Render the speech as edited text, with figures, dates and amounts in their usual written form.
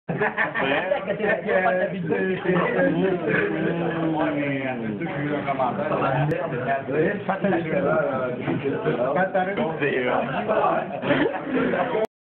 Que c'est la pire fois de la vidéo. Ouais, mais après ça, j'ai eu un commentaire. Pas